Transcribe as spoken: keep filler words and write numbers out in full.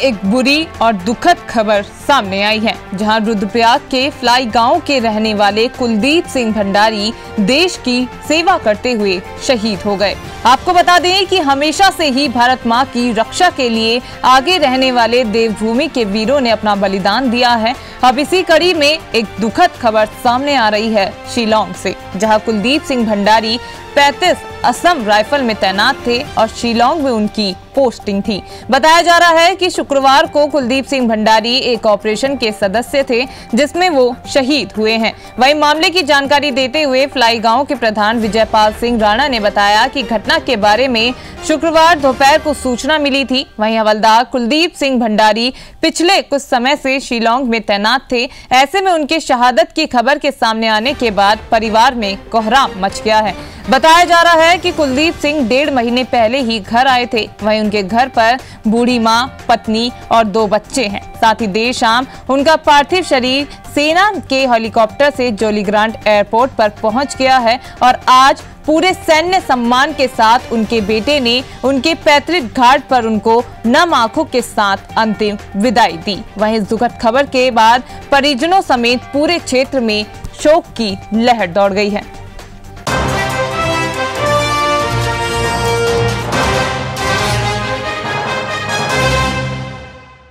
एक बुरी और दुखद खबर सामने आई है, जहां रुद्रप्रयाग के फ्लाई गांव के रहने वाले कुलदीप सिंह भंडारी देश की सेवा करते हुए शहीद हो गए। आपको बता दें कि हमेशा से ही भारत मां की रक्षा के लिए आगे रहने वाले देवभूमि के वीरों ने अपना बलिदान दिया है। अब इसी कड़ी में एक दुखद खबर सामने आ रही है शिलांग से, जहां कुलदीप सिंह भंडारी पैंतीस असम राइफल में तैनात थे और शिलांग में उनकी पोस्टिंग थी। बताया जा रहा है कि शुक्रवार को कुलदीप सिंह भंडारी एक ऑपरेशन के सदस्य थे, जिसमें वो शहीद हुए हैं। वहीं मामले की जानकारी देते हुए फ्लाई गांव के प्रधान विजयपाल सिंह राणा ने बताया कि घटना के बारे में शुक्रवार दोपहर को सूचना मिली थी। वहीं हवलदार कुलदीप सिंह भंडारी पिछले कुछ समय से शिलांग में तैनात थे। ऐसे में उनके शहादत की खबर के सामने आने के बाद परिवार में कोहराम मच गया है। बताया जा रहा है कि कुलदीप सिंह डेढ़ महीने पहले ही घर आए थे। वहीं उनके घर पर बूढ़ी मां, पत्नी और दो बच्चे हैं। साथ ही देर शाम उनका पार्थिव शरीर सेना के हेलीकॉप्टर से जोलीग्रांट एयरपोर्ट पर पहुंच गया है और आज पूरे सैन्य सम्मान के साथ उनके बेटे ने उनके पैतृक घाट पर उनको नम आंखों के साथ अंतिम विदाई दी। वहीं इस दुखद खबर के बाद परिजनों समेत पूरे क्षेत्र में शोक की लहर दौड़ गई है।